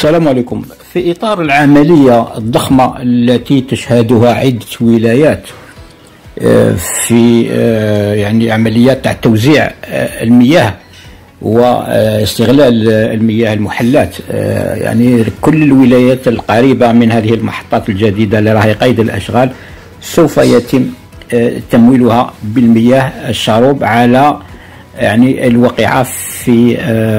السلام عليكم. في إطار العملية الضخمة التي تشهدها عدة ولايات في يعني عمليات تاع توزيع المياه واستغلال المياه المحلات، يعني كل الولايات القريبة من هذه المحطات الجديدة اللي راهي قيد الأشغال سوف يتم تمويلها بالمياه الشروب على يعني الواقعة في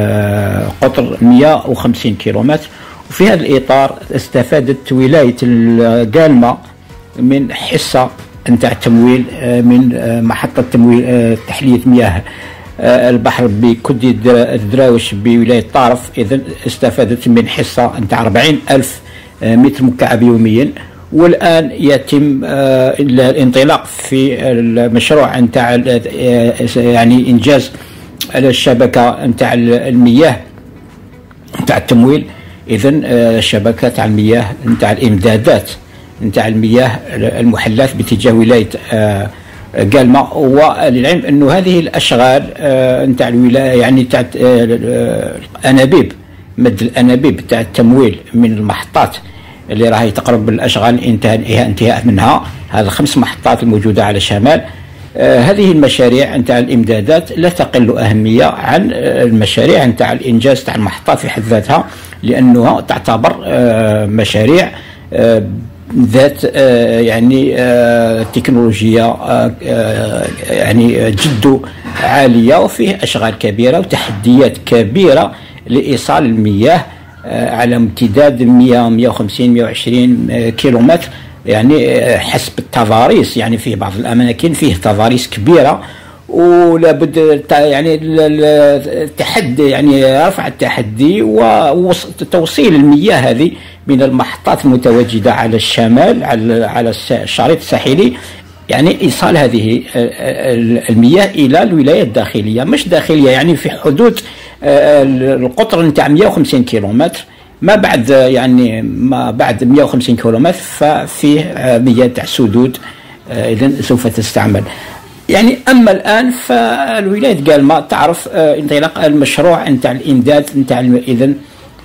قطر 150 كيلومتر. وفي هذا الإطار استفادت ولاية القالمة من حصة نتاع تمويل من محطة تمويل تحلية مياه البحر بكدي الدراوش بولاية طارف. إذن استفادت من حصة نتاع 40,000 متر مكعب يوميا، والآن يتم الانطلاق في المشروع نتاع يعني إنجاز الشبكة نتاع المياه نتاع التمويل. إذن الشبكة تاع المياه نتاع الإمدادات نتاع المياه المحلات باتجاه ولاية قالمة. وللعلم أنه هذه الأشغال نتاع الولاية يعني تاع الأنابيب، مد الأنابيب تاع التمويل من المحطات اللي راهي تقرب الأشغال انتهاء منها، هذه 5 محطات الموجودة على شمال. هذه المشاريع نتاع الإمدادات لا تقل أهمية عن المشاريع نتاع الإنجاز تاع المحطات في حد ذاتها، لأنها تعتبر مشاريع ذات يعني تكنولوجيا يعني جد عالية، وفيه أشغال كبيرة وتحديات كبيرة لإيصال المياه على امتداد 150 120 كيلومتر، يعني حسب التضاريس. يعني فيه بعض الأماكن فيه تضاريس كبيرة، ولابد يعني التحدي يعني رفع التحدي وتوصيل المياه هذه من المحطات المتواجدة على الشمال على الشريط الساحلي، يعني إيصال هذه المياه إلى الولايات الداخلية، مش داخلية يعني في حدود القطر نتاع 150 كيلومتر. ما بعد يعني ما بعد 150 كيلومتر ففيه مياه تاع سدود إذن سوف تستعمل. يعني أما الآن فالولاية قالمة تعرف انطلاق المشروع نتاع الإمداد نتاع إذن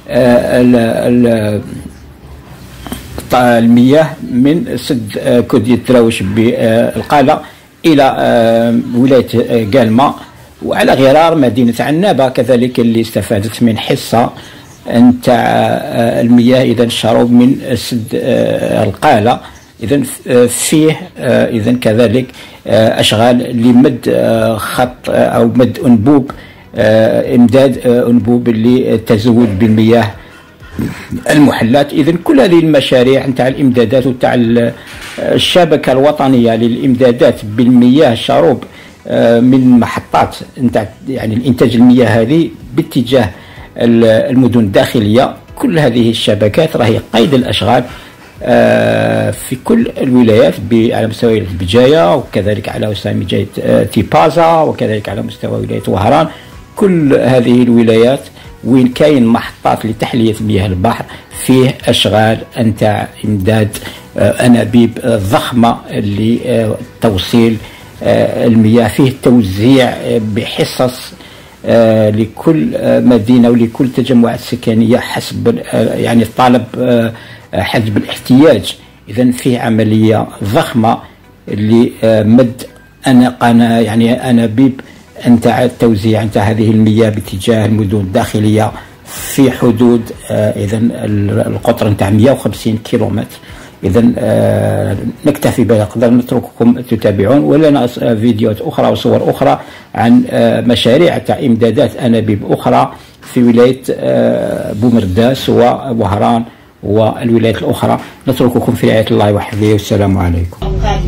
المياه من سد كدي الدراوش بالقالة إلى ولاية قالمة، وعلى غرار مدينة عنابة كذلك اللي استفادت من حصة نتاع المياه إذن الشروب من سد القالة. إذن فيه إذن كذلك أشغال لمد خط أو مد أنبوب إمداد أنبوب للتزود بالمياه المحلات. إذن كل هذه المشاريع نتاع الإمدادات وتاع الشبكة الوطنية للإمدادات بالمياه الشروب من محطات نتاع يعني الإنتاج المياه هذه باتجاه المدن الداخلية، كل هذه الشبكات راهي قيد الأشغال في كل الولايات على مستوى البجاية، وكذلك على مستوى ولاية تيبازا، وكذلك على مستوى ولاية وهران. كل هذه الولايات وين كاين محطات لتحلية مياه البحر فيه أشغال نتاع إمداد أنابيب ضخمة لتوصيل المياه، فيه توزيع بحصص لكل مدينة ولكل تجمعات سكنية حسب يعني الطلب حسب الاحتياج. إذن فيه عملية ضخمة لمد يعني أنابيب نتاع التوزيع نتاع هذه المياه باتجاه المدن الداخلية في حدود إذن القطر نتاع 150 كيلومتر. إذن نكتفي بهذا القدر، نترككم تتابعون، ولنا فيديوهات أخرى وصور أخرى عن مشاريع تاع إمدادات أنابيب أخرى في ولاية بومرداس ووهران والولايات الأخرى. نترككم في رعاية الله وحفظه، والسلام عليكم.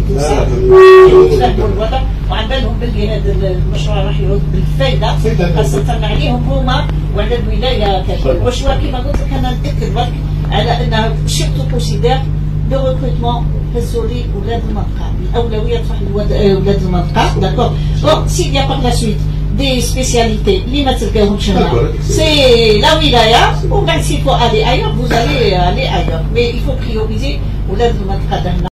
وعن بالهم باللي هذا المشروع راح يعود بالفائده، خاصه عليهم هما وعلى الولايه ككل. واش كيما قلت لك انا نتاكد برك على انها سيرتو كونسيدير دو ريكروتمون هزوا لي ولاد المنطقه، الاولويه تروح لولاد المنطقه. داكور بون سي يا باغ لا سويت دي سبيسياليتي اللي ما تلقاوهمش هنا سي لا ولايه، ومن بعد سي فو الي ايور فوز الي ايور، مي يفو بريوريزي ولاد المنطقه.